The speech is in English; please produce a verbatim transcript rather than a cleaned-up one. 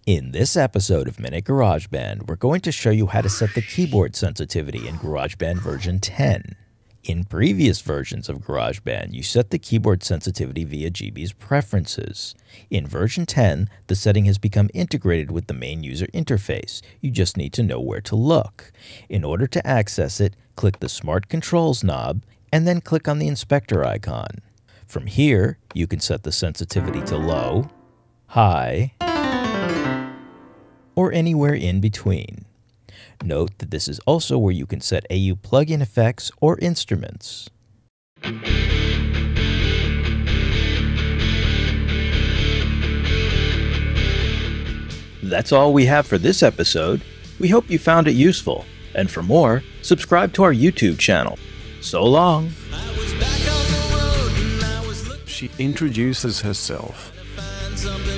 In this episode of Minute GarageBand, we're going to show you how to set the keyboard sensitivity in GarageBand version ten. In previous versions of GarageBand, you set the keyboard sensitivity via G B's preferences. In version ten, the setting has become integrated with the main user interface. You just need to know where to look. In order to access it, click the Smart Controls knob and then click on the inspector icon. From here, you can set the sensitivity to low, high, or anywhere in between. Note that this is also where you can set A U plugin effects or instruments. That's all we have for this episode. We hope you found it useful. And for more, subscribe to our YouTube channel. So long! She introduces herself.